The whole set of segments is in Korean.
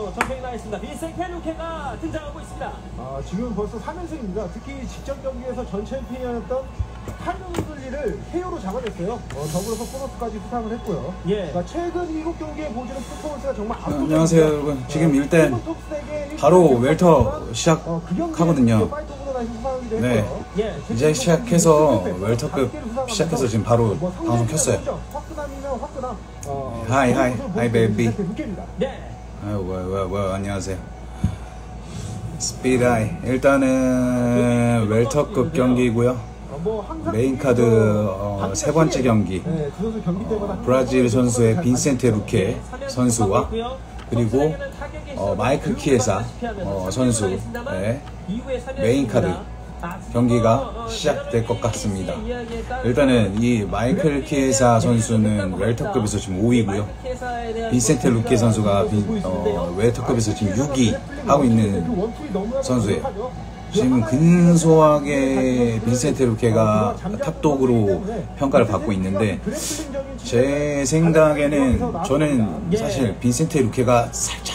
선수 전평이 나있습니다. 빈센테 루케가 등장하고 있습니다. 지금 벌써 3연승입니다. 특히 직전 경기에서 전 챔피언이었던 칼루들리를 KO로 잡아냈어요. 더불어서 보너스까지 수상을 했고요. 예. 그러니까 최근 7경기에 보여주는 퍼포먼스가 정말 압도적입니다. 안녕하세요 여러분. 지금 일단 바로 웰터 시작하거든요. 네. 이제 시작해서 웰터급 시작해서 지금 바로 방송 켰어요. 하이 베이비. 네. 안녕하세요. 스피드아이. 일단은 웰터급 경기고요. 메인 카드 세 번째 경기 브라질 선수의 빈센테 루케 선수와 그리고 마이클 키에사 선수 메인 카드 경기가 시작될 것 같습니다. 일단은 이 마이클 키에사 선수는 웰터급에서 지금 5위고요. 빈센테 루케 선수가 웰터급에서 지금 6위 하고 있는 선수예요. 지금 근소하게 빈센테 루케가 탑독으로 평가를 받고 있는데 제 생각에는 저는 사실 빈센테 루케가 살짝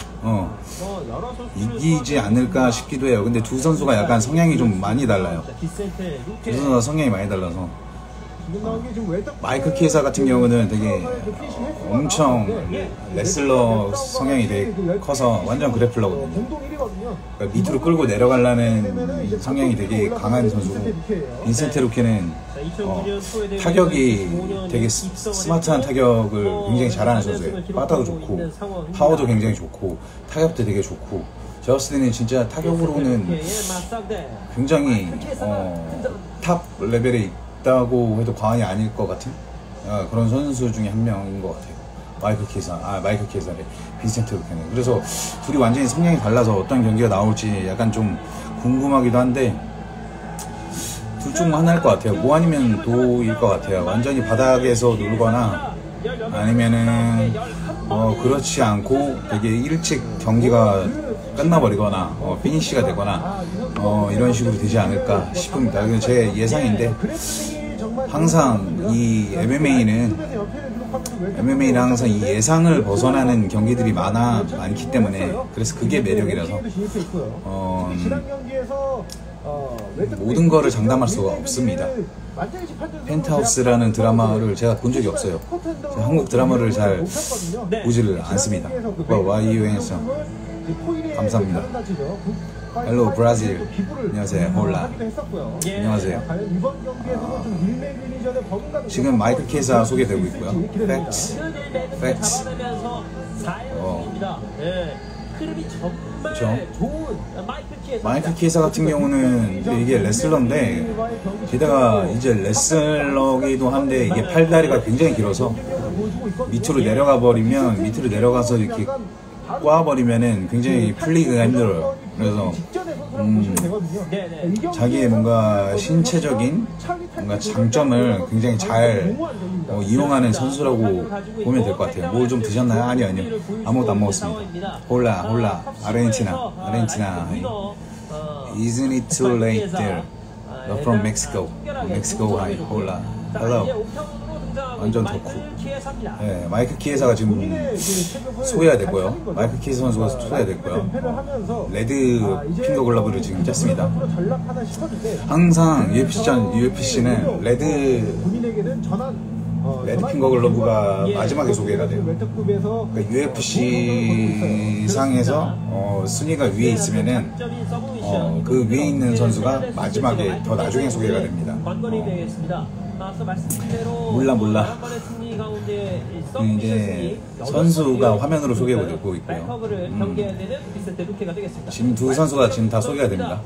이기지 않을까 싶기도 해요. 근데 두 선수가 약간 성향이 좀 많이 달라요. 두 선수가 성향이 많이 달라서 마이클 키에사 같은 경우는 되게 엄청 레슬러 성향이 되게 커서 완전 그래플러거든요. 그러니까 밑으로 끌고 내려가려는 성향이 되게 강한 선수고 빈센테 루케는 타격이 되게 스마트한 타격을 굉장히 잘하는 선수예요. 빠따도 좋고 파워도 굉장히 좋고 타격도 되게 좋고 제가 봤을 때는 진짜 타격으로는 굉장히 탑 레벨에 있다고 해도 과언이 아닐 것 같은 그런 선수 중에 한 명인 것 같아요. 마이클 키에사래. 빈센테 루케는. 그래서 둘이 완전히 성향이 달라서 어떤 경기가 나올지 약간 좀 궁금하기도 한데 둘 중 하나일 것 같아요. 뭐 아니면 도일 것 같아요. 완전히 바닥에서 놀거나 아니면은 그렇지 않고 되게 일찍 경기가 끝나버리거나 피니시가 되거나 이런 식으로 되지 않을까 싶습니다. 이건 제 예상인데 항상 이 MMA는 항상 이 예상을 벗어나는 경기들이 많기 때문에 그래서 그게 매력이라서 모든 거를 장담할 수가 없습니다. 펜트하우스라는 드라마를 제가 본 적이 없어요. 제가 한국 드라마를 잘 보지를 않습니다. YUN에서 감사합니다. 헬로 브라질. 안녕하세요. 홀라. 안녕하세요. 지금 마이클 키에사 소개되고 있고요. 팩트. 그렇죠. 마이클 키에사 같은 경우는 이게 레슬러인데 게다가 이제 레슬러기도 한데 이게 팔다리가 굉장히 길어서 밑으로 내려가서 이렇게 꽈버리면은 굉장히 풀리기가 힘들어요. 그래서 자기의 뭔가 신체적인 뭔가 장점을 굉장히 잘 이용하는 선수라고 보면 될 것 같아요. 뭘 좀 드셨나요? 아니요. 아무것도 안 먹었습니다. 홀라. 아르헨티나. Isn't it too late there? You're from Mexico. Hi. 홀라. Hello. 완전 덕후. 네, 마이클 키에사가 지금 소개됐고요. 마이클 키에사 선수가 소개됐고요. 레드 핑거 글러브를 지금 짰습니다. 항상 UFC는 레드 핑거 글러브가 마지막에 소개가 돼요. 그러니까 UFC 상에서 순위가 위에 있으면은 그 위에 있는 선수가 마지막에 더 나중에 소개가 됩니다. 몰라. 이제 선수가 화면으로 소개되고 있고요. 지금 두 선수가 지금 다 소개가 됩니다.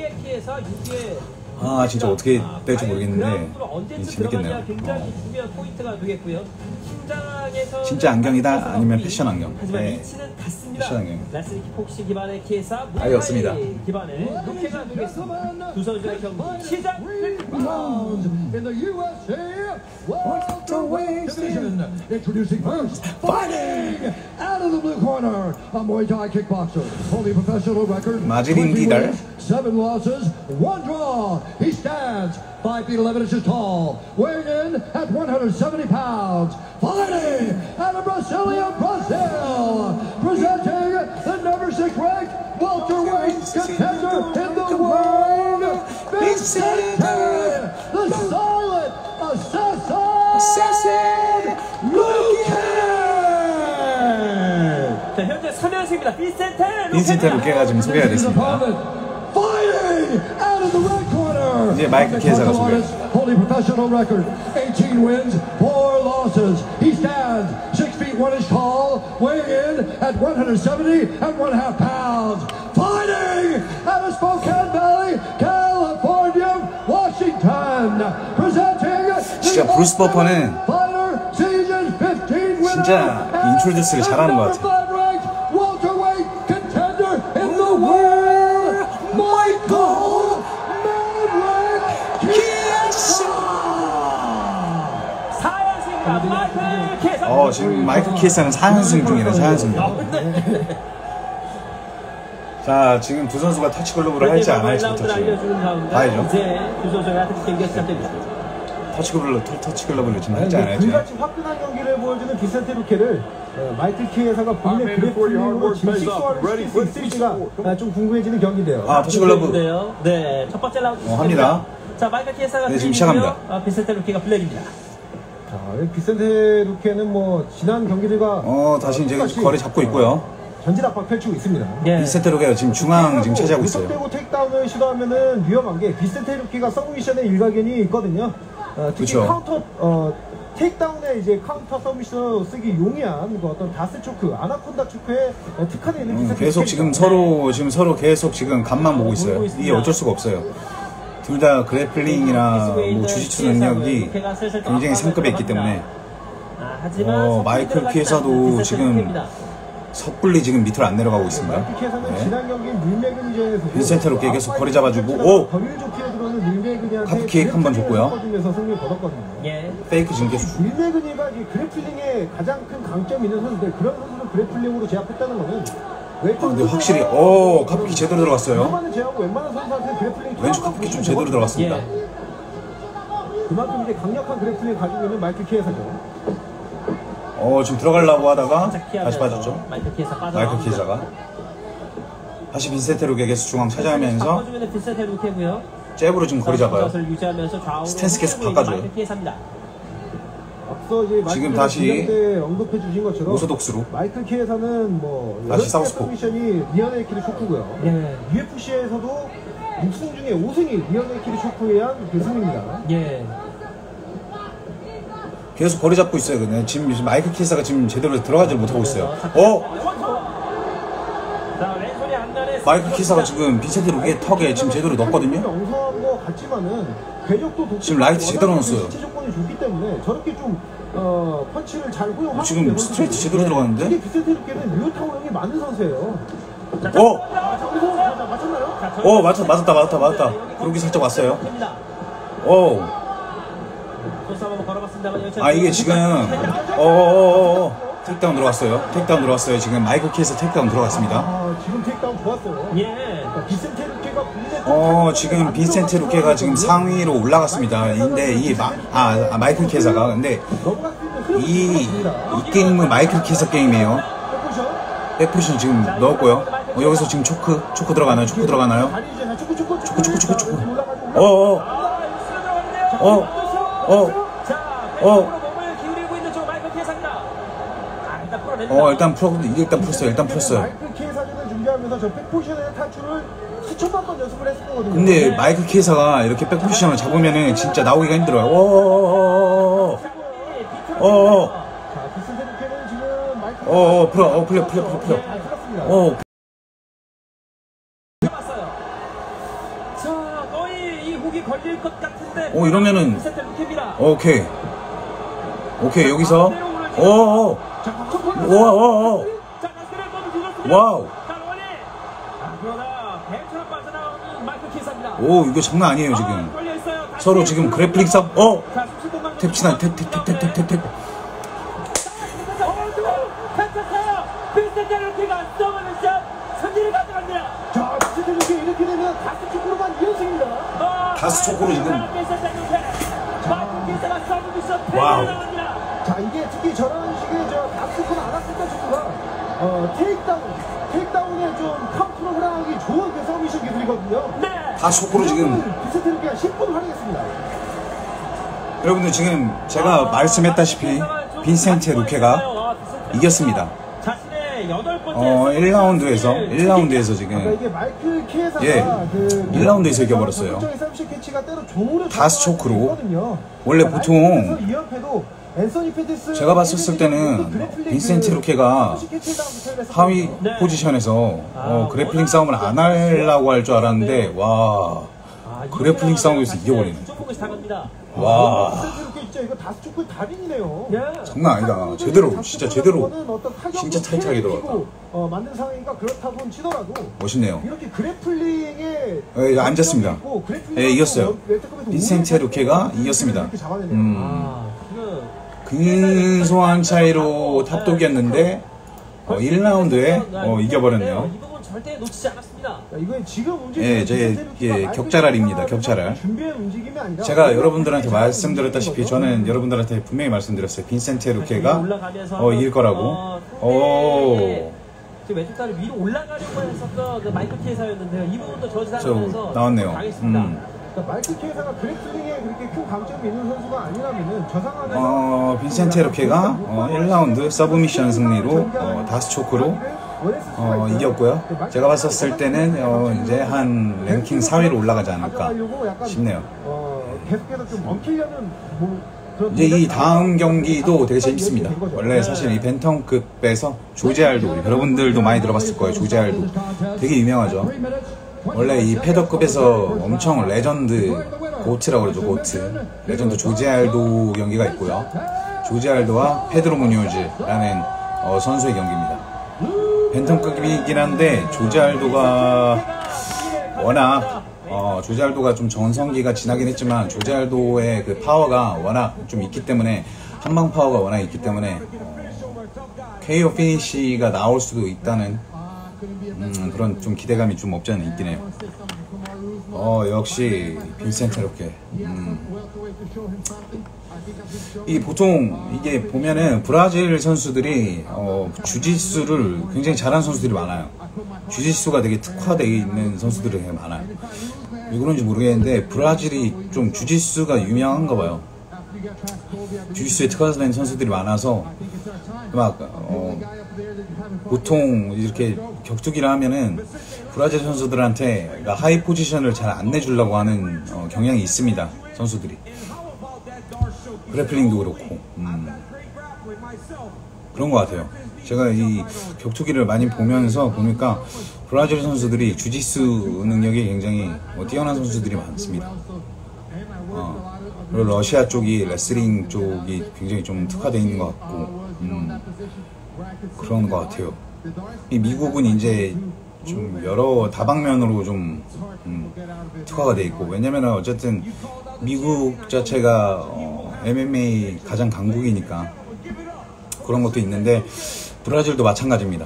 진짜 어떻게 될지 모르겠는데 재밌겠네요. 진짜 안경이다 아니면 패션 안경. 네. 패션 안경. 아예 없습니다. 두 선수의 경기 시작. Introducing first, fighting out of the blue corner, a Muay Thai kickboxer, holding professional record, 마즈린 디달. 7 losses, 1 draw. He stands 5 feet 11 inches tall, weighing in at 170 pounds, fighting out of Brasilia, Brazil, presenting the number presenting the silent assassin, Luke Kane. 자, 현재 3연승입니다. 빈센테 루케가 지금 소개가 됐습니다. Fighting out of the red corner. 이제 마이클 키에사가 소개. Holy professional record, 18 wins, 4 losses. He stands 6 feet 1 inch tall, weighing in at 170.5 pounds. Fighting out of Spokane Valley, California, Washington. Presenting 진짜 브루스 버퍼는 Fighter Season 15 winner. 진짜 인트로듀스를 잘하는 것 같아. Welterweight contender in the world, Michael Maverick Chiesa. 4연승입니다. 마이클 키에사. 지금 마이클 키에사는 4연승 중이네. 4연승. 자, 지금 두 선수가 터치 글러브를 할지 안 할지부터 지금 봐야죠. 이제 두 선수의 하트 경기가 시작됩니다. 터치 글러브를 지금 할지 안 할지. 불같이 화끈한 경기를 보여주는 비센테 루케를 마이클 키에사가 본인의 그래플링으로 짐식 소화를 시킬 수 있을지가 좀 궁금해지는 경기인데요. 터치 글러브. 네, 첫 번째 라운드 합니다. 자, 마이클 키에사가 네, 지금 시작합니다. 비센테 루케가 블랙입니다. 자, 비센테 루케는 뭐 지난 경기들과 다시 이제 거리 잡고 있고요. 전진 압박 펼치고 있습니다. 예. 비센테 루케가 지금 중앙 지금 차지하고 있어요. 구속되고 테이크다운을 시도하면은 위험한 게 비센테 루케가 서브미션에 일가견이 있거든요. 특히 그쵸. 카운터 테이크다운에 이제 카운터 서브미션 쓰기 용이한 그 어떤 다스 초크, 아나콘다 초크에 특화되어 있는 비센테 계속 루케입니다. 지금 서로 계속 지금 간만 보고 있어요. 이게 어쩔 수가 없어요. 둘 다 그래플링이나 뭐 주짓수 능력이 굉장히 상급에 있기 때문에 마이클 키에사도 지금 섣불리 지금 밑으로 안 내려가고 있습니다. 마이클 키에사는 네. 지난 경기인 닐메그니전에서 빈센테 루케 계속 거리 잡아주고 거리를 좁히려 들어오는 닐메그니한테 카프킥 한번 줬고요. 승리를 거뒀거든요. 예. 페이크 지금 계속 닐메그니가 그래플링에 가장 큰 강점이 있는 선수인데 그런 선수를 그래플링으로 제압했다는 거는 근데 확실히 카프킥 제대로 들어갔어요. 웬만한 제압하고 웬만한 선수한테 그래플링 왼쪽 카프킥 좀 제대로 들어갔습니다. 예. 그만큼 이제 강력한 그래플링을 가지고 있는 마이클 키에사죠. 지금 들어가려고 하다가 다시 피하면서 빠졌죠. 마이클 키에사 마이클 키에사가 다시 빈센테 루케 계속 중앙 차지하면서 바꿔주면 빈센테 루케고요. 잽으로 지금 거리 잡아요. 유지하면서 좌우로 스탠스 계속 바꿔줘요. 마이클 키에사입니다. 앞서 이제 지금 다시 때 언급해 주신 것처럼 오소독스로 마이클 키에사는 뭐 다시 사우스포. 미션이 리어네이키리 쇼크고요. 예. UFC에서도 6승 중에 5승이 리어네이키리 쇼크에 의한 그 승입니다. 예. 계속 거리 잡고 있어요. 근데 지금 마이클 키에사가 지금 제대로 들어가지 못하고 있어요. 자, 왼손이 안면에 마이클 키에사가 지금 빈센테 루케 턱에 지금 제대로 넣었거든요. 엉성한 거 같지만은 궤적도 독특하고 지금 라이트 제대로 워낙 넣었어요. 신체 조건이 좋기 때문에 저렇게 좀 펀치를 잘 호용하고 지금 있는 스트레이트 선수예요. 제대로 들어갔는데? 이게 비센테 루케는 류타오형이 맞는 선수예요. 맞췄나요? 맞았다. 그러기 살짝 왔어요. 이게 지금 테이크다운 들어갔어요. 지금 마이클 키에사 테이크다운 들어갔습니다. 지금 테이크다운 좋았어요. 예. 비센테 루케가 지금 빈센테 루케가 지금 상위로 올라갔습니다. 근데 이 마이클 키에사가 근데 이 게임은 마이클 키에사 게임이에요. 백푸션 지금 넣었고요. 여기서 지금 초크 들어가나요? 초크. 일단 풀었어요. 마이클 키에사전을 준비하면서 저 백포지션의 탈출을 수천만 번 연습을 했을 거거든요. 근데 마이클 키에사가 이렇게 백포지션을 잡으면은 진짜 나오기가 힘들어요. 자, 비센테 루케는 지금 마이클 풀려. 잘 풀었습니다. 자, 거의 이 훅이 걸릴 것 같은데. 이러면은 빈센테 루케입니다. 오케이 여기서 와우. 이거 장난 아니에요 지금. 서로 지금 그래플링 싸움. 탭치나 탭. 자, 비센테 루케 이렇게 되면 다스 초크로만 2연승입니다. 다스 초크로 지금. 와우. 자, 이게 특히 저런 식의 다스 초크나 아나콘다 초크가 테이크다운에 좀 카운터를 하기 좋은 그 서미션 기술이거든요. 네. 다스 초크로 지금 빈센테 루케가 10분 활약했습니다. 여러분들 지금 제가 말씀했다시피 빈센테 루케가 이겼습니다. 자신의 8번째 1라운드에서 지금 이게 마이클 키에사가 예, 1라운드에서 이겨버렸어요. 섭식 캐치가 때로 조물을 다스 초크로. 있거든요. 원래 보통 2연패도 앤서니 페티스 제가 봤었을 때는 빈센테 루케가 하위 포지션에서 그래플링 싸움을 안 하려고 할 줄 알았는데 와 그래플링 싸움에서 이겨버리네. 와 이거 다스 초크의 달인이네요. 장난 아니다. 제대로 진짜 제대로 진짜 타이트하게 들어갔다. 만든 상황이니까 그렇다고 치더라도 멋있네요. 이렇게 그래플링에 앉았습니다. 예, 이겼어요. 빈센테 루케가 이겼습니다. 근소한 차이로 탑독이었는데 1라운드에 이겨버렸네요. 이 부분 절대 놓치지 않았습니다. 이건 지금 예, 제 격자랄입니다. 격자랄. 준비한 움직임이 아니라 제가 여러분들한테 말씀드렸다시피 저는 여러분들한테 분명히 말씀드렸어요. 빈센테 루케가 이길 거라고. 지금 왼쪽 다리 위로 올라가려고 했었던 그 마이클 키에사였는데요. 이 부분도 저지당하면서 나왔네요. 마이클 키에사가 그래플링에 그렇게 큰 강점이 있는 선수가 아니라면은 저 상황에서 빈센테 루케가 1라운드 서브미션 승리로 다스 초크로 이겼고요. 제가 봤었을 때는 이제 한 랭킹 4위로 올라가지 않을까 싶네요. 계속해서 좀 엉키려는 이제 이 다음 경기도 되게 재밌습니다. 원래 사실 이 벤텀급에서 조제 알도 여러분들도 많이 들어봤을 거예요. 조제 알도 되게 유명하죠. 원래 이 패더급에서 엄청 레전드 고트라고 그러죠. 고트 레전드 조제 알도 경기가 있고요. 조제 알도와 페드로 무뇨즈라는 선수의 경기입니다. 벤텀급이긴 한데 조제 알도가 워낙 조제 알도가 좀 전성기가 지나긴 했지만 조제 알도의 그 파워가 워낙 좀 있기 때문에 한방 파워가 워낙 있기 때문에 KO 피니시가 나올 수도 있다는 그런 좀 기대감이 좀 없지 않아 있긴 해요. 역시 빈센테 루케. 이 보통 이게 보면은 브라질 선수들이 주짓수를 굉장히 잘하는 선수들이 많아요. 주짓수가 되게 특화되어 있는 선수들이 되게 많아요. 왜 그런지 모르겠는데 브라질이 좀 주짓수가 유명한가 봐요. 주짓수에 특화된 선수들이 많아서 막 보통 이렇게 격투기를 하면은 브라질 선수들한테 하이 포지션을 잘 안 내주려고 하는 경향이 있습니다. 선수들이 그래플링도 그렇고 그런 것 같아요. 제가 이 격투기를 많이 보면서 보니까 브라질 선수들이 주짓수 능력이 굉장히 뛰어난 선수들이 많습니다. 그리고 러시아 쪽이 레슬링 쪽이 굉장히 좀 특화되어 있는 것 같고 그런 것 같아요. 이 미국은 이제 좀 여러 다방면으로 좀 특화가 돼 있고 왜냐면 어쨌든 미국 자체가 MMA 가장 강국이니까 그런 것도 있는데 브라질도 마찬가지입니다.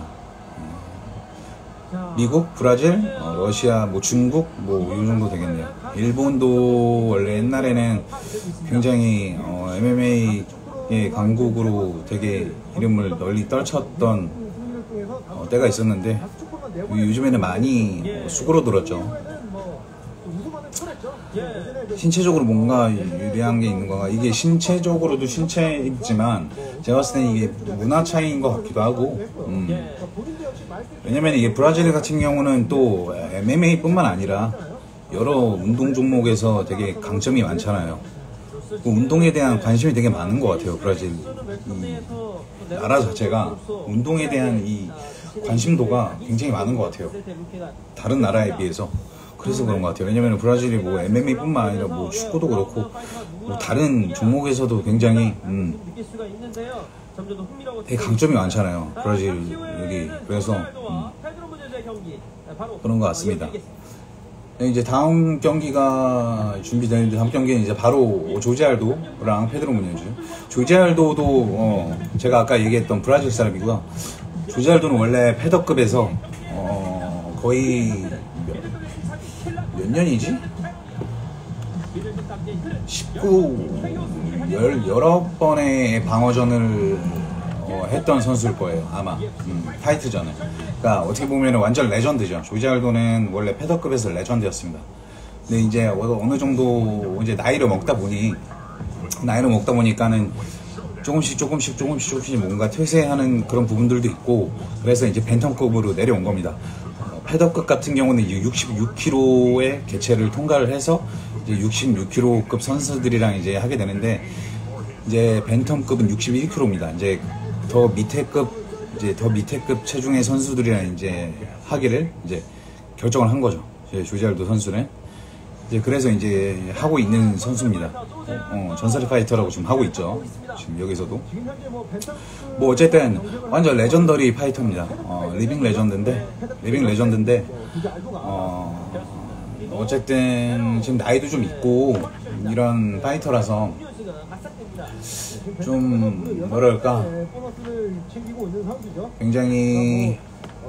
미국, 브라질, 러시아, 중국 이 정도 되겠네요. 일본도 원래 옛날에는 굉장히 MMA의 강국으로 되게 이름을 널리 떨쳤던 때가 있었는데 요즘에는 많이 수그러들었죠. 신체적으로 뭔가 유리한 게 있는 건가? 이게 신체적으로도 신체이지만 제가 봤을 때는 이게 문화 차이인 것 같기도 하고 왜냐면 이게 브라질 같은 경우는 또 MMA 뿐만 아니라 여러 운동 종목에서 되게 강점이 많잖아요. 그 운동에 대한 관심이 되게 많은 것 같아요. 브라질 나라 자체가 운동에 대한 이 관심도가 굉장히 많은 것 같아요. 다른 나라에 비해서. 그래서 그런 것 같아요. 왜냐면 브라질이 MMA뿐만 아니라 축구도 그렇고 다른 종목에서도 굉장히 되게 강점이 많잖아요. 브라질이. 그래서 그런 것 같습니다. 이제 다음 경기가 준비되는데 다음 경기는 이제 바로 조제 알도랑 페드로 무뇨즈. 조제 알도도 제가 아까 얘기했던 브라질 사람이고요. 조제 알도는 원래 패더급에서 거의 몇 년이지? 19번의 방어전을 했던 선수일 거예요. 아마 타이틀전을. 그러니까 어떻게 보면 완전 레전드죠. 조제 알도는 원래 패더급에서 레전드였습니다. 근데 이제 어느 정도 이제 나이를 먹다 보니까는 조금씩 뭔가 퇴세하는 그런 부분들도 있고, 그래서 이제 벤텀급으로 내려온 겁니다. 패더급 같은 경우는 66kg의 개체를 통과를 해서 이제 66kg급 선수들이랑 이제 하게 되는데, 이제 벤텀급은 61kg입니다. 이제 더 밑에급 체중의 선수들이랑 이제 하기를 이제 결정을 한 거죠. 조지알도 선수는. 이제 그래서 이제 하고 있는 선수입니다. 전설의 파이터라고 지금 하고 있죠. 지금 여기서도. 뭐 어쨌든 완전 레전더리 파이터입니다. 리빙 레전드인데 어쨌든 지금 나이도 좀 있고 이런 파이터라서 좀 뭐랄까 굉장히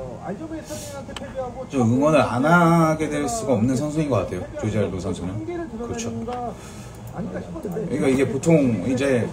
좀 응원을 안 하게 될 수가 없는 선수인 것 같아요. 조지알도 선수는. 그렇죠. 그러니까 이게 보통 이제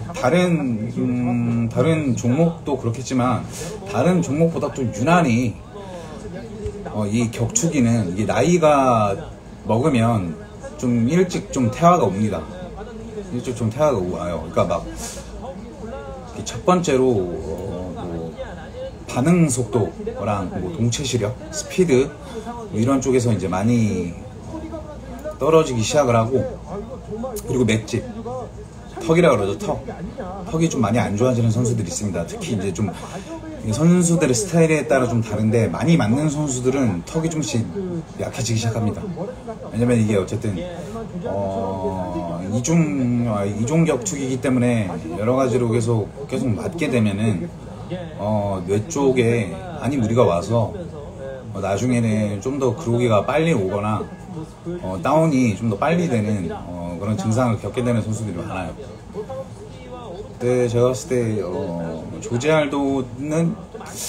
다른 종목도 그렇겠지만 다른 종목보다 좀 유난히 이 격투기는 이게 나이가 먹으면 좀 일찍 좀 태화가 옵니다. 일찍 좀 태화가 와요. 그러니까 막 첫 번째로 뭐 반응 속도랑 뭐 동체 시력, 스피드 뭐 이런 쪽에서 이제 많이 떨어지기 시작을 하고, 그리고 맷집, 턱이라 그러죠. 턱이 좀 많이 안 좋아지는 선수들이 있습니다. 특히 이제 좀 선수들의 스타일에 따라 좀 다른데 많이 맞는 선수들은 턱이 좀씩 약해지기 시작합니다. 왜냐면 이게 어쨌든 이종 격투기이기 때문에 여러 가지로 계속 맞게 되면은 뇌 쪽에 많이 무리가 와서 나중에는 좀 더 그로기가 빨리 오거나 다운이 좀 더 빨리 되는 그런 증상을 겪게 되는 선수들이 많아요. 그때 제가 봤을 때 조지알도는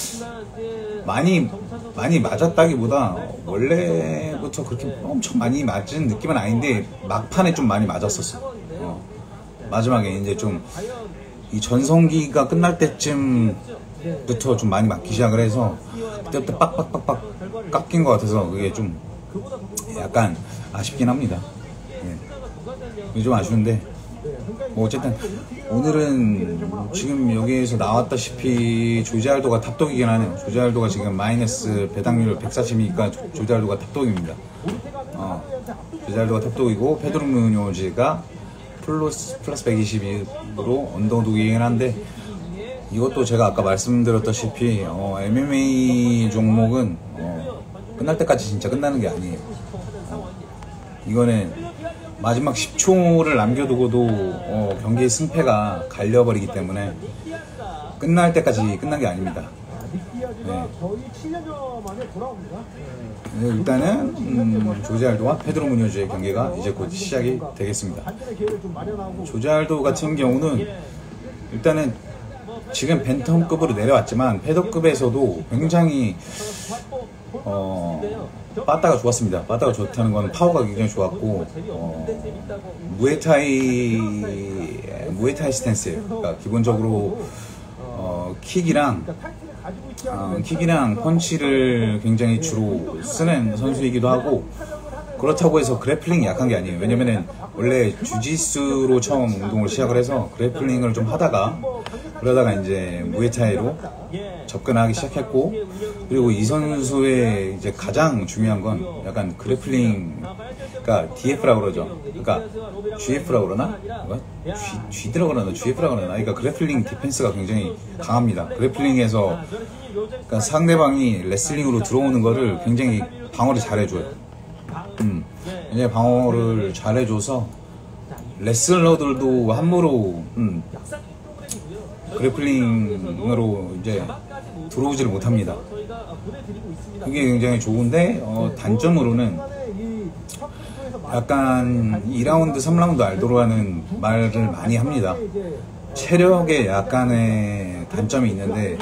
많이 맞았다기보다 원래부터 그렇게 엄청 많이 맞은 느낌은 아닌데 막판에 좀 많이 맞았었어. 마지막에 이제 좀 이 전성기가 끝날 때쯤부터 좀 많이 맞기 시작을 해서 그때부터 빡빡빡빡 깎인 것 같아서 그게 좀 약간 아쉽긴 합니다. 그게 좀 아쉬운데 뭐 어쨌든 오늘은 지금 여기에서 나왔다시피 조지알도가 탑독이긴 하네요. 조지알도가 지금 마이너스 배당률 140이니까 조지알도가 탑독입니다. 조지알도가 탑독이고 페드로 무뇨즈가 플러스 120으로 언더독이긴 한데, 이것도 제가 아까 말씀드렸다시피 MMA 종목은 끝날 때까지 진짜 끝나는 게 아니에요. 이거는 마지막 10초를 남겨두고도 경기의 승패가 갈려버리기 때문에 끝날 때까지 끝난 게 아닙니다. 네. 일단은 조지알도와 페드로 무뇨즈의 경기가 이제 곧 시작이 되겠습니다. 조지알도 같은 경우는 일단은 지금 벤텀급으로 내려왔지만 패더급에서도 굉장히 빠따가 좋았습니다. 빠따가 좋다는 건 파워가 굉장히 좋았고 무에타이 스탠스예요. 그러니까 기본적으로 킥이랑 펀치를 굉장히 주로 쓰는 선수이기도 하고, 그렇다고 해서 그래플링이 약한 게 아니에요. 왜냐면은 원래 주짓수로 처음 운동을 시작을 해서 그래플링을 좀 하다가 그러다가 이제 무에타이로 접근하기 시작했고, 그리고 이 선수의 이제 가장 중요한 건 약간 그래플링, 그러니까 DF라고 그러죠. 그러니까 GF라고 그러나? G라고 그러나? GF라고 그러나? 그러니까 그래플링 디펜스가 굉장히 강합니다. 그래플링에서 그러니까 상대방이 레슬링으로 들어오는 거를 굉장히 방어를 잘해줘요. 굉장히 방어를 잘해줘서 레슬러들도 함부로 그래플링으로 이제 들어오지를 못합니다. 그게 굉장히 좋은데 단점으로는 약간 2라운드, 3라운드 알도로라는 말을 많이 합니다. 체력에 약간의 단점이 있는데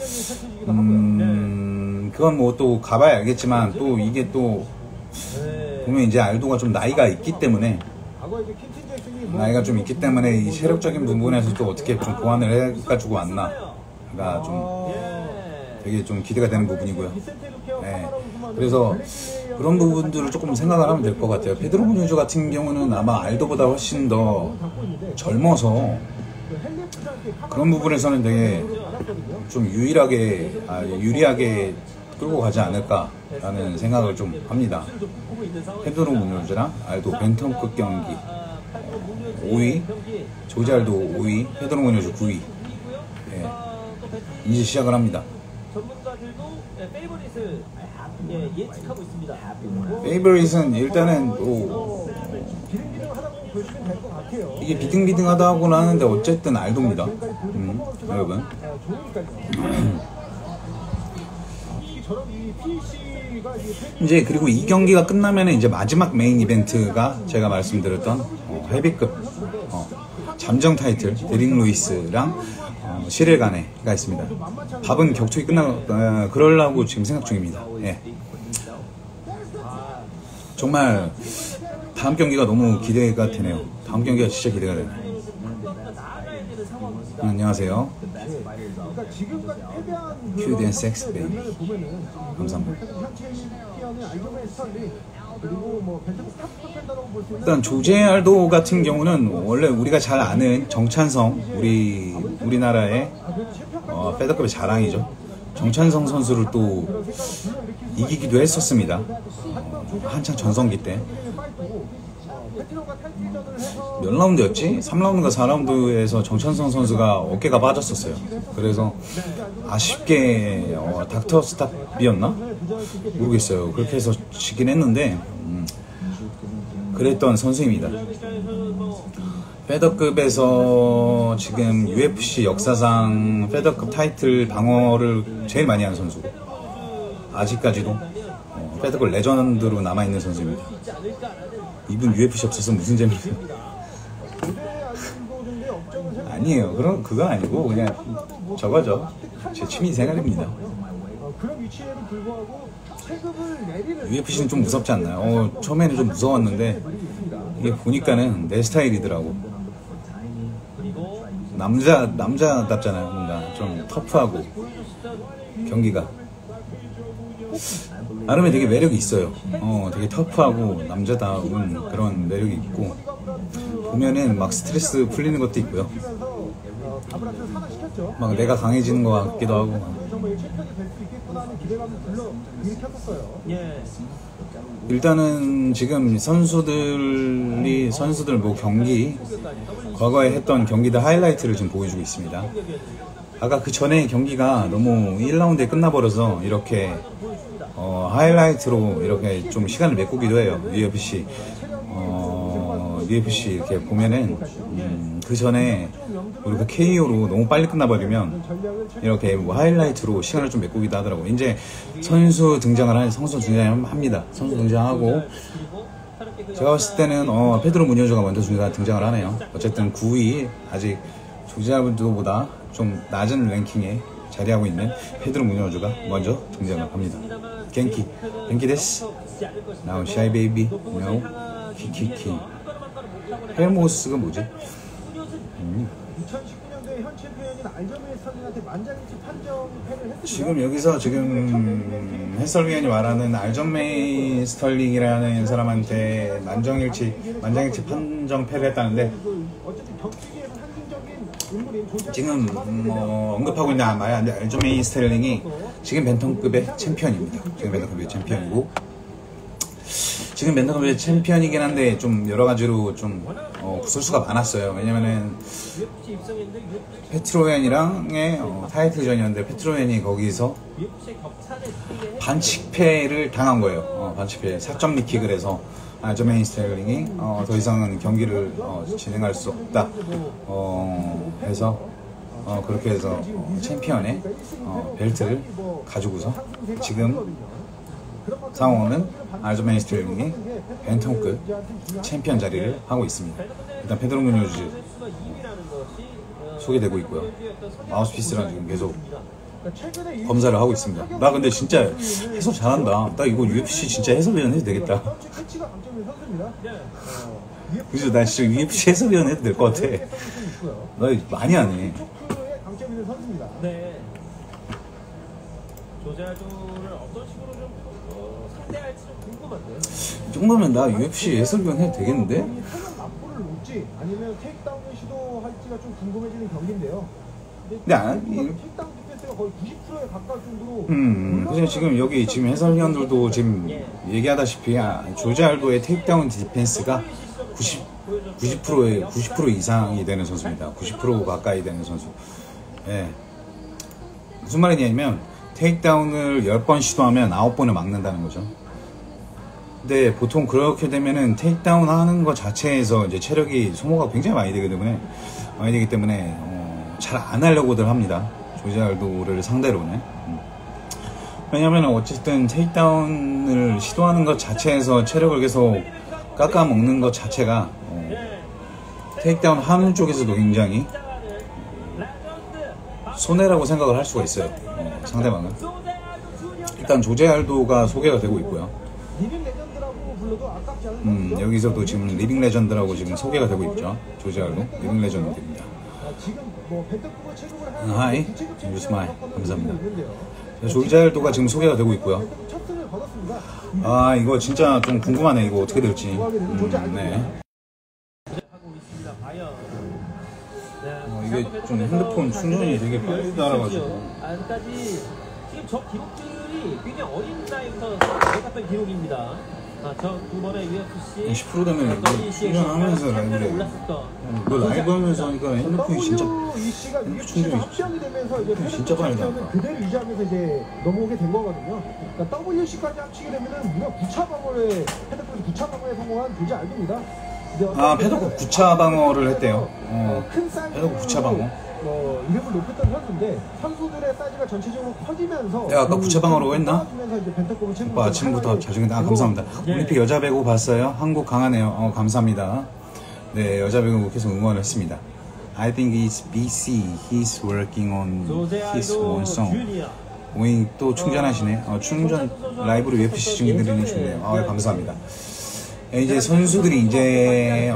그건 뭐 또 가봐야 알겠지만, 또 이게 또 보면 이제 알도가 좀 나이가 있기 때문에 이 체력적인 부분에서 또 어떻게 좀 보완을 해가지고 왔나가 좀 되게 좀 기대가 되는 부분이고요. 네. 그래서 그런 부분들을 조금 생각을 하면 될 것 같아요. 페드로 무뇨즈 같은 경우는 아마 알도보다 훨씬 더 젊어서 그런 부분에서는 되게 좀 유리하게 끌고 가지 않을까라는 생각을 좀 합니다. 페드로 무뇨즈랑 알도 벤텀급 경기 5위, 조지 알도 5위, 페드로 무뇨즈 9위. 예, 이제 시작을 합니다. 전문가들도 페이버릿을 예측하고 있습니다. 페이버릿은 일단은 뭐 이게 비등비등하다고는 하는데 어쨌든 알도입니다. 여러분. 이제 그리고 이 경기가 끝나면 이제 마지막 메인 이벤트가 제가 말씀드렸던 헤비급 잠정 타이틀 데릭 루이스랑 시릴 가네가 있습니다. 밥은 격투기 그러려고 지금 생각 중입니다. 예. 정말 다음 경기가 너무 기대가 되네요. 다음 경기가 진짜 기대가 되네요. 안녕하세요. 큐덴 섹스 베이비. 감사합니다. 일단 조제 알도 같은 경우는 원래 우리가 잘 아는 정찬성, 우리나라의 페더급의 자랑이죠. 정찬성 선수를 또 이기기도 했었습니다. 한창 전성기 때. 몇 라운드였지? 3라운드인가 4라운드에서 정찬성 선수가 어깨가 빠졌었어요. 그래서 아쉽게 닥터 스탑이었나? 모르겠어요. 그렇게 해서 지긴 했는데 그랬던 선수입니다. 페더급에서 지금 UFC 역사상 페더급 타이틀 방어를 제일 많이 한 선수. 아직까지도 페더급 레전드로 남아있는 선수입니다. 이분 UFC 없어서 무슨 재미있어요? 아니에요. 그건 아니고 그냥 저거죠. 제 취미 생활입니다. UFC는 좀 무섭지 않나요? 처음에는 좀 무서웠는데 이게 보니까는 내 스타일이더라고. 남자답잖아요. 뭔가 좀 터프하고 경기가 나름의 되게 매력이 있어요. 되게 터프하고 남자다운 그런 매력이 있고 보면은 막 스트레스 풀리는 것도 있고요. 막 내가 강해지는 것 같기도 하고. 일단은 지금 선수들 뭐 경기 과거에 했던 경기들 하이라이트를 지금 보여주고 있습니다. 아까 그 전에 경기가 너무 1라운드에 끝나버려서 이렇게 하이라이트로 이렇게 좀 시간을 메꾸기도 해요. UFC 이렇게 보면은 그 전에 우리가 KO로 너무 빨리 끝나버리면 이렇게 뭐 하이라이트로 시간을 좀 메꾸기도 하더라고. 이제 선수 등장합니다. 선수 등장하고 제가 봤을 때는 페드로 무뇨즈가 먼저 등장을 하네요. 어쨌든 9위 아직 조지아분들보다 좀 낮은 랭킹에 자리하고 있는 페드로 무뇨즈가 먼저 등장을 합니다. 겐키 데스 나우 샤이 베이비 나우 키키키 헬모스가 뭐지? 2019년도에 현 챔피언인 알저메이 스털링한테 만장일치 판정패를 했습니다. 지금 여기서 지금 해설위원이 말하는 알저메이 스털링이라는 사람한테 만장일치 판정패를 했다는데 지금 언급하고 있는 알저메이 스털링이 지금 벤텀급의 챔피언입니다. 지금 벤텀급의 챔피언이고 지금 벤텀급의 챔피언이긴 한데 좀 여러 가지로 좀 구설수가 많았어요. 왜냐면은 페트로얀이랑의 타이틀전이었는데 페트로얀이 거기서 반칙패를 당한 거예요. 반칙패 4점 리킥을 해서 알저메이 스털링이 더 이상은 경기를 진행할 수 없다 해서 그렇게 해서 챔피언의 벨트를 가지고서 지금 상황은 알저메이 스털링이 벤텀급 챔피언 자리를 하고 있습니다. 일단 페드로 무뇨즈 소개되고 있고요. 마우스피스랑 지금 계속 검사를 하고 있습니다. 나 근데 진짜 해설 잘한다. 나 이거 UFC 진짜 해설위원 해도 되겠다. 그죠? 나 진짜 UFC 해설위원 해도 될 것 같아. 나 많이 하네. 조제아도를 어떤 식으로 좀 상대할지 좀 궁금합니다. 이 정도면 나 UFC 해설위원 해도 되겠는데? 타격 납부를 놓지 아니면 테이크다운을 시도할지가 좀 궁금해지는 경기인데요. 근데 안, 테이크다운 디펜스가 거의 90%에 가까울 정도로. 그래서 지금 여기 지금 해설위원들도 지금 얘기하다시피 조지 알도의 테이크다운 디펜스가 90% 이상이 되는 선수입니다. 90% 가까이 되는 선수. 예. 무슨 말이냐면 테이크다운을 10번 시도하면 9번을 막는다는 거죠. 근데 보통 그렇게 되면은 테이크다운 하는 것 자체에서 이제 체력이 소모가 굉장히 많이 되기 때문에 잘 안 하려고들 합니다. 조지 알도를 상대로는. 왜냐면 어쨌든 테이크다운을 시도하는 것 자체에서 체력을 계속 깎아 먹는 것 자체가 테이크다운 하는 쪽에서도 굉장히 손해라고 생각을 할 수가 있어요. 상대방은. 일단 조지 알도가 소개가 되고 있고요. 리빙 레전드라고 불러도 아깝지 않은 여기서도 지금 리빙 레전드라고 지금 소개가 되고 있죠. 조지 알도 리빙 레전드입니다. 지금 뭐 벤터급을 체급을 하는 하이, 유스마이 감사합니다. 조지 알도가 지금 소개가 되고 있고요. 아 이거 진짜 좀 궁금하네. 이거 어떻게 될지. 네. 이게 좀 핸드폰 충전이 되게 빨리 달아가지고. 아직까지 지금 저 기록들이 굉장히 어린 나이부터 내갔던 기록입니다. 저 두 번의 UFC 10% 되면 충전하면서 라이브를 이거 라이브 하면서 하니까 핸드폰이 진짜 충전이 합병이 되면서 이제 진짜 빨리 나가. 그대로 유지하면서 이제 넘어오게 된 거거든요. 그러니까 WC까지 합치게 되면은 무려 9차 방어에 핸드폰이 9차 방어에 성공한 조지 알도입니다. 패드급 9차 방어를 했대요. 큰 사이즈로 패드급 9차 방어. 이름을 높였던 선수인데 선수들의 사이즈가 전체적으로 커지면서 내가 아까 9차 방어라고 했나? 이제 오빠 아침부터 잘생긴다. 감사합니다. 올림픽 여자 배구 봤어요? 한국 강하네요. 감사합니다. 네, 여자 배구 계속 응원을 했습니다. I think it's BC. He's working on his own song. 오잉 또 충전하시네. 충전 라이브로 UFC 중계드리는 중이네요. 감사합니다. 이제 선수들이 이제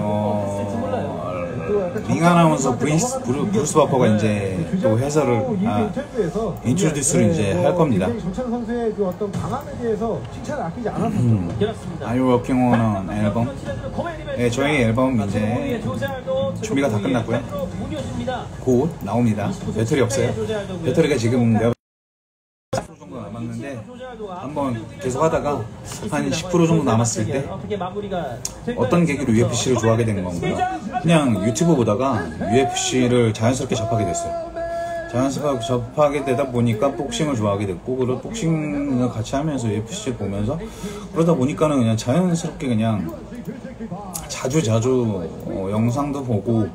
링 아나운서 브루스 바퍼가 이제 또 해설을 인트로듀스를 이제 할 겁니다. 조찬 선수의 그 어떤 강함에 대해서 칭찬을 아끼지 않았었죠. Are you working on an album? 네, 저희 앨범 이제 준비가 다 끝났고요. 곧 나옵니다. 배터리 없어요. 배터리가 지금 내가 10% 정도 남았는데 한번 계속 하다가 한 10% 정도 남았을 때 어떤 계기로 UFC를 좋아하게 된 건가? 그냥 유튜브 보다가 UFC를 자연스럽게 접하게 됐어요. 자연스럽게 접하게 되다 보니까 복싱을 좋아하게 됐고, 그리고 복싱을 같이 하면서 UFC를 보면서 그러다 보니까는 그냥 자연스럽게 그냥 자주 영상도 보고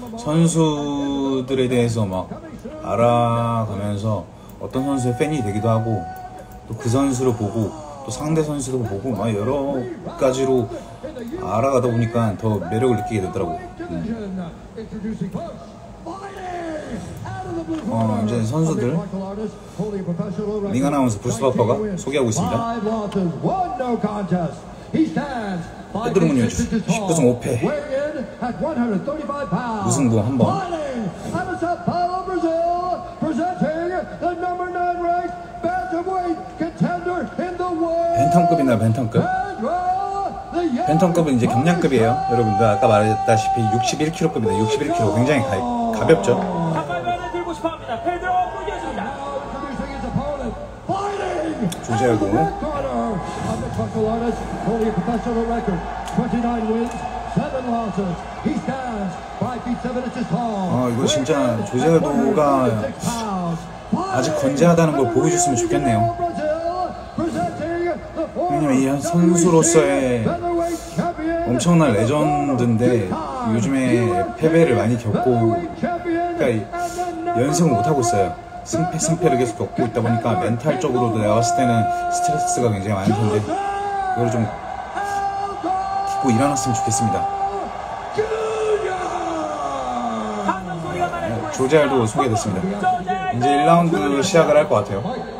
선수들에 대해서 막 알아가면서 어떤 선수의 팬이 되기도 하고, 또 그 선수를 보고 또 상대 선수도 보고 막 여러 가지로 알아가다 보니까 더 매력을 느끼게 되더라고요. 이제 선수들 링 아나운서 브루스 바퍼가 소개하고 있습니다. 헤드룸은 19승 5패 우승부 한번. 벤텀급이나 벤텀급. 벤텀급은 이제 경량급이에요. 여러분들 아까 말했다시피 61kg급입니다. 61kg 굉장히 가볍죠. 조지 알도. 이거 진짜 조지 알도가 아직 건재하다는 걸 보여줬으면 좋겠네요. 왜냐면 이 선수로서의 엄청난 레전드인데 요즘에 패배를 많이 겪고, 그러니까 연승을 못하고 있어요. 승패를 계속 겪고 있다 보니까 멘탈적으로도 내가 봤을 때는 스트레스가 굉장히 많을 텐데 그걸 좀 딛고 일어났으면 좋겠습니다. 조지 알도 소개됐습니다. 이제 1라운드 시작을 할 것 같아요.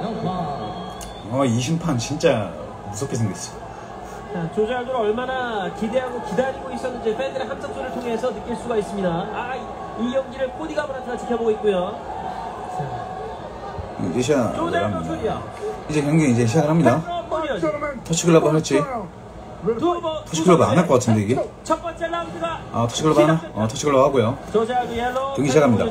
이 심판 진짜 무섭게 생겼어. 조지 알도를 얼마나 기대하고 기다리고 있었는지 팬들의 함성소리를 통해서 느낄 수가 있습니다. 이 경기를 코디 가브란트가 지켜보고 있고요. 이제 시작합니다. 이제 경기 이제 시작을 합니다. 에너지. 터치글러브 할지. 터치글러브 안 할 것 같은데 이게? 첫 번째 라운드가 터치글러브 하나? 터치글러브 하고요. 조자도 옐로우. 등기 시작합니다.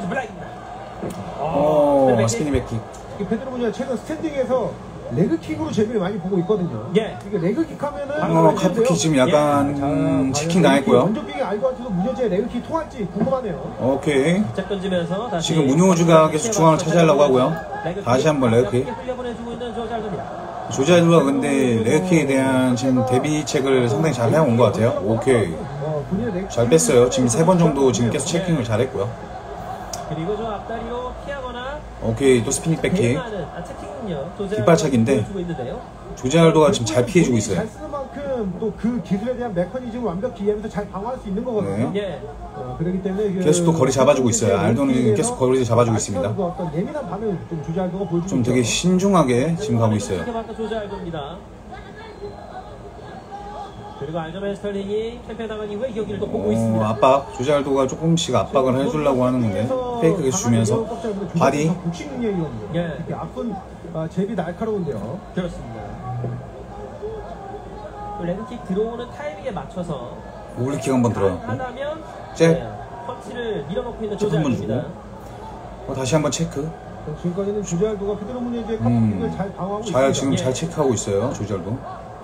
스피니 백킥. 페드로 무니오즈가 최근 스탠딩에서 레그킥으로 재미를 많이 보고 있거든요. 예. 이게 레그킥 하면은 카프킥 지금 약간 치킨 당했고요. 원조빅이 알고 한테도 무녀즈의 레그킥 통할지 궁금하네요. 오케이. 짝 던지면서 다시 지금 문효주가 계속 중앙을 차지하려고 하고요. 다시 한번 레그킥. 흘려보내주고 있는 조자도입니다. 조자도가 근데 레그킥에 대한 지금 대비책을 상당히 잘 해온 것 같아요. 오케이. 잘 뺐어요. 지금 3번 정도 지금 계속 체킹을 잘했고요. 그리고 저 앞다리로 피하거나 오케이. 또 스피닝 백킥. 체킹은요. 뒷발차기인데 조자도가 지금 잘 피해주고 있어요. 잘 쓰는 만큼 또 그 기술에 대한 메커니즘을 완벽히 이해하면서 잘 방어할 수 있는 거거든요. 예. 그렇기 때문에 계속 또 거리 잡아주고 있어요. 알도는 계속 거리 잡아주고 있습니다. 어떤 예민한 반응을 좀 조자도가 보여주고 좀 되게 신중하게 지금 가고 있어요. 조자도입니다. 그리고 알저맨 스털링이 캠페인 나간 이후에 이 경기를 또 보고 있습니다. 압박. 조자도가 조금씩 압박을 해주려고 하는 건데 페이크를 주면서 바디. 복싱 능력이거든요. 예. 이렇게 앞은 잽이 날카로운데요. 그렇습니다. 레그킥 들어오는 타이밍에 맞춰서 오블리킥 한번 들어요. 하다면 잽. 펀치를 밀어넣고 있는 잽 한번 조자도입니다. 주고. 다시 한번 체크. 지금까지는 조자도가 페드로 무니오즈의 카프킥을 잘 방어하고 있습니다. 지금 잘 체크하고 있어요. 조자도.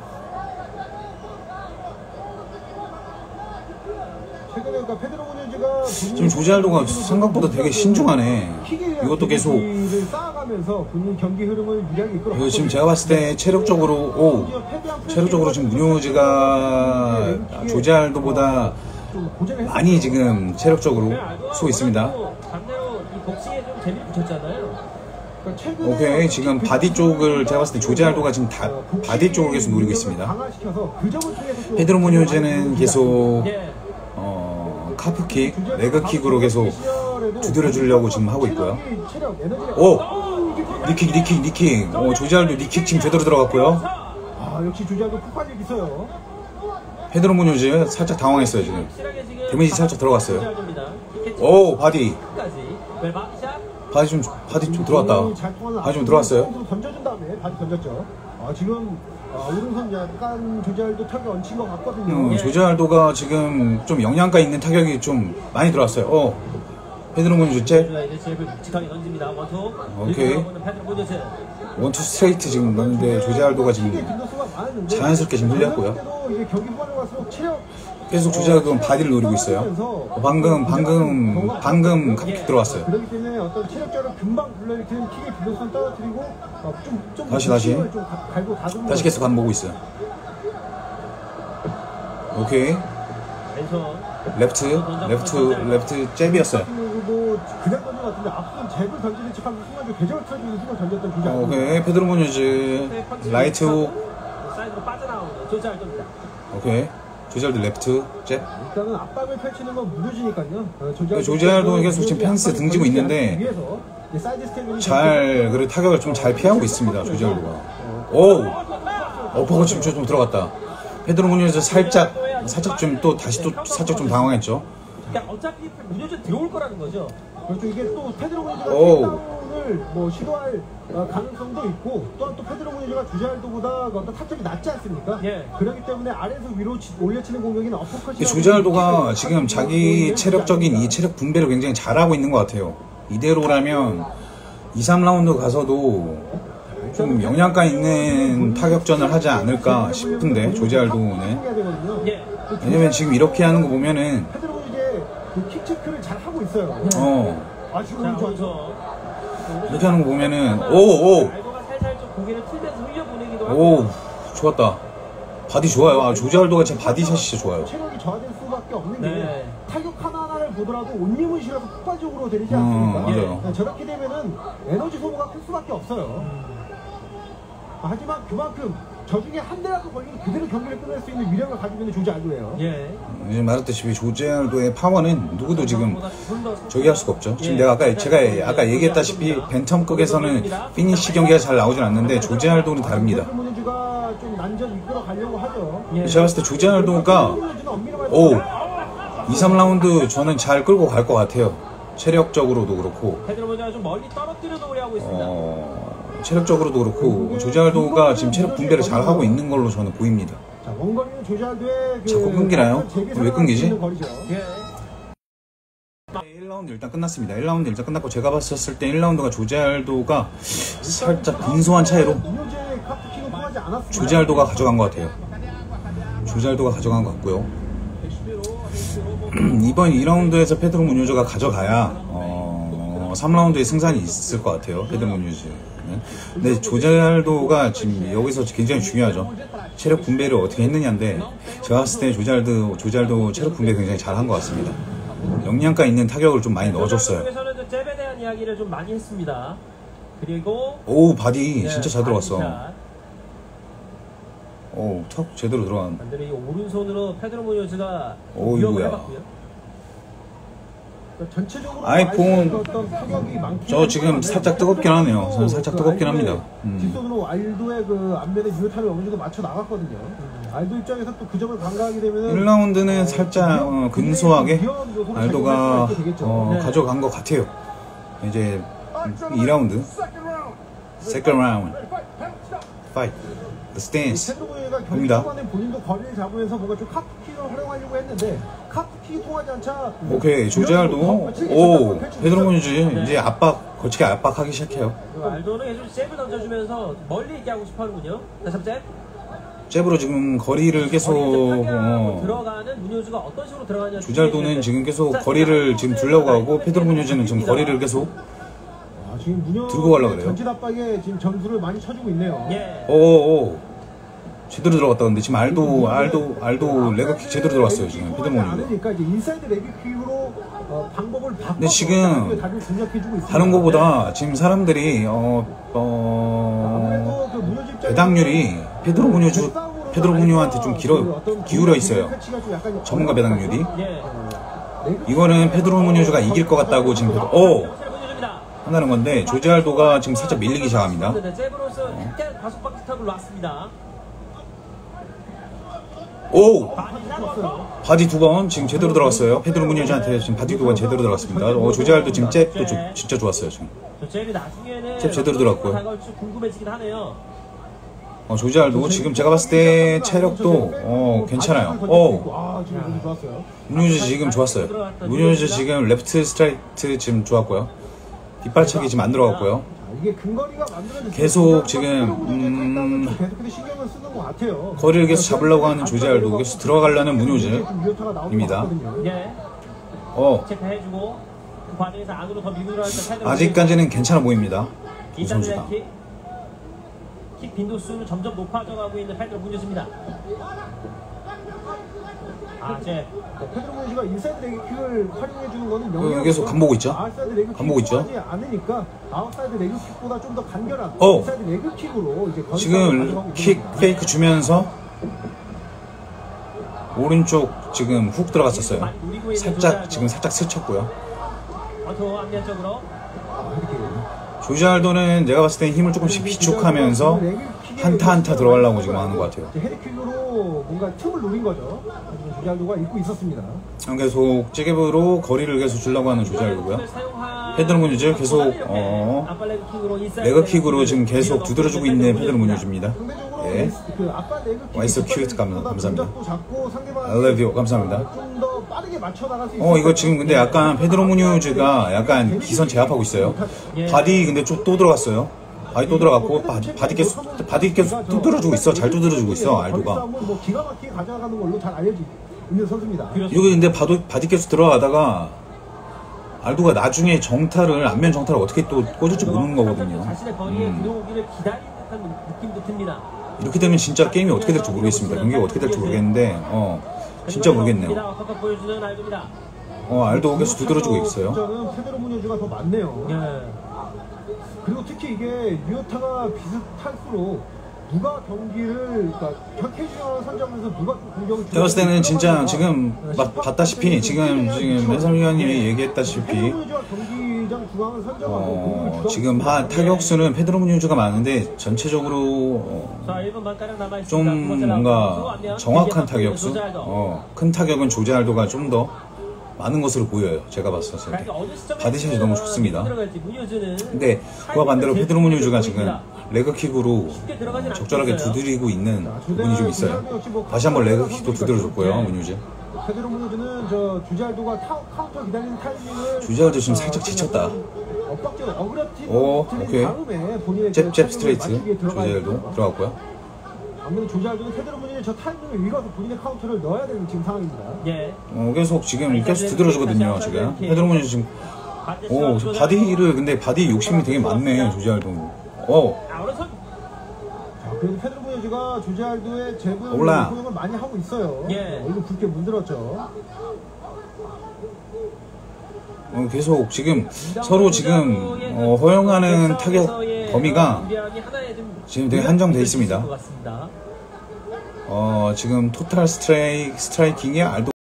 최근에 그러니까 페드로 무니오즈가 지금 조자도가 생각보다 되게 신중하네. 이것도 계속. 쌓아가면서 본인 경기 흐름을 유리하게 이끌어. 이거 지금 제가 봤을 때 체력적으로 지금 문효지가 조자도보다 많이 지금 체력적으로 쓰고 있습니다. 반대로 이 복싱에 좀 재미를 붙였잖아요. 오케이. 지금 바디 쪽을 제가 봤을 때 조자도가 지금 바디 쪽을 계속 노리고 있습니다. 페드로 무뇨즈는 계속 카프킥, 레그킥으로 계속 두드려 주려고 지금 하고 있고요. 오! 니킥. 조자도 니킥 지금 제대로 들어갔고요. 역시 조자도 폭발력 있어요. 페드로 무뇨즈 살짝 당황했어요 지금. 데미지 살짝 들어갔어요. 오, 바디 좀 들어왔다. 바디 좀 들어왔어요. 던져준 다음에 바디 던졌죠. 지금 오른손 약간 조자도 타격이 얹힌 것 같거든요. 조자도가 지금 좀 영양가 있는 타격이 좀 많이 들어왔어요. 페드로 무뇨즈 잽. 오케이. 원투 스트레이트 지금 넣는데 조자도가 지금 자연스럽게 지금 흘렸고요. 계속 조자도는 바디를 노리고 있어요. 방금 카프킥 들어왔어요. 그렇기 때문에 어떤 체력적으로 금방 불러일으키는 킥의 빈도수는 떨어뜨리고 다시 계속 안 보고 있어요. 오케이. 레프트 잽이었어요. 그냥 던진 것 같은데 앞선 잽을 던지는 척하면서 순간적으로 궤적을 틀어주는 힘을 던졌던 조자. 오케이. 페드로 무뇨즈 라이트 훅. 사이드로 빠져나오는 조자도입니다. 오케이. 조자도 레프트 잽. 일단은 압박을 펼치는 건 무효지니까요. 조자도 계속 지금 펜스 등지고 있는데 잘 그래 타격을 좀 잘 피하고 있습니다. 조자도가. 오, 어퍼컷 좀 들어갔다. 페드로 무뇨즈 살짝 좀 또 다시 또 살짝 좀 당황했죠. 그러니까 어차피 무조건 들어올 거라는 거죠. 그렇죠. 이게 또 페드로 무뇨즈가 킥다운을 시도할 가능성도 있고 또한 또 페드로 무뇨즈가 조자도보다 어떤 타격이 낮지 않습니까? 예. 그렇기 때문에 아래에서 위로 올려치는 공격인 어퍼컷이 조자도가 지금 자기 체력적인 이 체력 분배를 굉장히 잘하고 있는 것 같아요. 이대로라면 2, 3라운드 가서도 좀 영양가 있는 타격전을 하지 않을까 싶은데 조자도는. 왜냐면 지금 이렇게 하는 거 보면은 페드로 무뇨즈의 킥 체크를 잘 하고 있어요. 지금 좋아서 이렇게 하는 거 보면은 오 좋았다. 바디 좋아요. 조자도가 진짜 바디샷이 진짜 좋아요. 체력이 저하될 수밖에 없는 게 타격 하나하나를 보더라도 온님은 실어서 폭발적으로 되지 않습니까? 맞아요. 저렇게 되면은 에너지 소모가 클 수밖에 없어요. 하지만 그만큼 저 중에 한 대라도 걸리면 그대로 경기를 끝낼 수 있는 위력을 가지고 있는 조자도예요. 이제 말했다시피 조자도의 파워는 누구도 지금 저기 할 수가 없죠. 지금 제가 아까 얘기했다시피 벤텀급에서는 피니시 경기가 잘 나오진 않는데 조자도는 다릅니다. 좀 난전 이끌어 가려고 하죠. 제가 봤을 때 조자도가 2, 3라운드 저는 잘 끌고 갈 것 같아요. 체력적으로도 그렇고. 페드로 무뇨즈가 좀 멀리 떨어뜨려 놓으려 하고 있습니다. 체력적으로도 그렇고 조지알도가 지금 체력 분배를 잘 하고 있는 걸로 저는 보입니다. 자, 원거리는 조지알도의 자꾸 끊기나요? 왜 끊기지? 예. 1라운드 일단 끝났습니다. 1라운드 일단 끝났고 제가 봤었을 때 1라운드가 조지알도가 살짝 근소한 차이로 조지알도가 가져간 것 같아요. 조지알도가 가져간 것 같고요. 이번 2라운드에서 페드로 무뇨즈가 가져가야 3라운드에 승산이 있을 것 같아요. 페드로 무뇨즈는. 근데 조지알도가 지금 여기서 굉장히 중요하죠. 체력 분배를 어떻게 했느냐인데 제가 봤을 때 조지알도 체력 분배 굉장히 잘한 것 같습니다. 영양가 있는 타격을 좀 많이 넣어줬어요. 에서는 잽에 대한 이야기를 좀 많이 했습니다. 그리고 오 바디 진짜 잘 들어갔어. 오 턱 제대로 들어간. 반대로 이 오른손으로 페드로 무뇨즈가 오, 위협을 이거야. 해봤고요. 전체적으로 아이폰 저 지금 살짝 뜨겁긴 하네요. 저는 살짝 뜨겁긴 합니다. 뒷손으로 알도의 그 안면에 유효타를 어느 정도 맞춰 나갔거든요. 알도 입장에서 또 그 점을 간과하게 되면 1라운드는 살짝 근소하게 알도가 가져간 것 같아요. 이제 2라운드 second round fight the stance 봅니다. 본인도 거리를 잡으면서 뭔가 좀 카프킥을 활용하려고 했는데 카프킥이 통하지 않자 오케이 조지알도 오 페드로 무뇨즈 이제 거치게 압박하기 시작해요. 알도는 계속 잽을 던져주면서 멀리 있게 하고 싶어하는군요. 다시 한번 잽. 잽으로 지금 거리를 계속 들어가는 무뇨즈가 어떤 식으로 들어가냐. 조지알도는 지금 계속 거리를 지금 두려고 하고 페드로 무뇨즈는 지금 거리를 계속 지금 들고 가려고 그래요. 전진 압박에 지금 점수를 많이 쳐주고 있네요. 예. 오 제대로 들어갔다. 근데 지금 알도 레그킥 제대로 들어갔어요. 지금 페드로 무뇨즈. 그러니까 이제 인사이드 레그킥으로 방법을 바꿔서 근데 지금 다른 거보다 지금 사람들이 배당률이 페드로 무뇨한테 좀 기울어 있어요. 전문가 배당률이. 이거는 페드로 무뇨즈가 이길 것 같다고 지금 한다는 건데 조지알도가 지금 살짝 밀리기 시작합니다. 오! 바디 2번 지금 제대로 들어갔어요. 페드로 무뇨즈한테 지금 바디 2번 제대로 들어갔습니다. 조지알도 지금 잽도 진짜 좋았어요. 지금 잽 제대로 들어갔고요. 조지알도 지금 제가 봤을 때 체력도 괜찮아요. 무뇨즈 지금 좋았어요. 무뇨즈 지금 레프트 스트라이트 지금 좋았고요. 뒷발차기 지금 안 들어갔고요. 계속 지금 거리를 계속 잡으려고 하는 조지알도 계속 들어가려는 무뇨즈입니다. 아직까지는 괜찮아 보입니다. 두 선수가. 킥 빈도수는 점점 높아져가고 있는 페드로 무뇨즈입니다. 페드로 무뇨즈가 인사이드 레그킥을 활용해주는 거는 계속 간보고 있죠. 간보고 있죠. 않으니까 아웃사이드 레그킥보다 좀 더 간결한 인사이드 레그킥으로 이제 지금 킥 페이크 주면서 오른쪽 지금 훅 들어갔었어요. 지금 살짝 스쳤고요. 조지알도는 내가 봤을 때 힘을 조금씩 비축하면서 한타 들어가려고 지금 하는 것 같아요. 헤드킥으로 뭔가 틈을 노린 거죠. 조지알도가 입고 있었습니다. 계속 찌개부로 거리를 계속 주려고 하는 조지알도고요. 페드로 무뇨즈 계속 레그킥으로 지금 계속 두드려주고 있는 페드로 무뇨즈입니다. 예. 와이스 큐트 감사합니다. I love you 감사합니다. 이거 지금 근데 약간 페드로 무뇨즈가 약간 기선 제압하고 있어요. 바디 근데 또 들어갔어요. 바디 또 들어갔고 바디 계속 두드려주고 있어. 잘 두드려주고 있어 알도가. 기가 막히게 가져가는 걸로 잘 알려져 있는 선수입니다. 여기 근데 바디 계속 들어가다가 알도가 나중에 안면 정타를 어떻게 또 꽂을지 모르는 거거든요. 이렇게 되면 진짜 게임이 어떻게 될지 모르겠습니다. 경기가 어떻게 될지 모르겠는데 진짜 모르겠네요. 알도 계속 두드려주고 있어요. 페드로 무뇨즈가 더 많네요. 그리고 특히 이게 유효타가 비슷할수록 누가 경기를 혁해주나 선점하면서 누가 공격을 제가 봤을 때는 진짜 지금 봤다시피 지금 해설위원님이 얘기했다시피 지금 타격수는 페드로 무뇨즈가 많은데 전체적으로 좀 뭔가 정확한 타격수 큰 타격은 조지알도가 좀 더 많은 것으로 보여요. 제가 봤을 때. 그러니까 어느 시점에 바디샷이 너무 좋습니다. 들어갈지 무뉴즈는 근데 그와 반대로 페드로 무뉴즈가 지금 레그킥으로 쉽게 들어가진 적절하게 않고 있어요. 두드리고 있는 부분이 좀 있어요. 다시 한번 레그킥도 두드려줬고요, 무뉴즈. 페드로 무뉴즈는 저 주잘도가 카운터 기다리는 타이밍을 주잘도 지금 살짝 지쳤다. 엇박자로 어그러뜨린 오케이. 다음에 본인의 잽 스트레이트 주잘도 들어갔고요. 아무래도 조잘도는 페드로 무뉴즈 저 타이밍을 읽어서 본인의 카운터를 넣어야 되는 지금 상황입니다. 예. 계속 지금 계속 두드려주거든요. 지금 페드로 무뉴즈 지금 저 바디를 근데 바디 욕심이 되게 많네 조잘도. 오른손. 자, 그리고 페드로 무뉴즈가 조잘도의 잽을 올라. 활용을 많이 하고 있어요. 예. 이거 굵게 문들었죠. 계속 지금 서로 지금 허용하는 타격 범위가 지금 되게 한정돼 있습니다. 지금 토탈 스트라이킹의 알도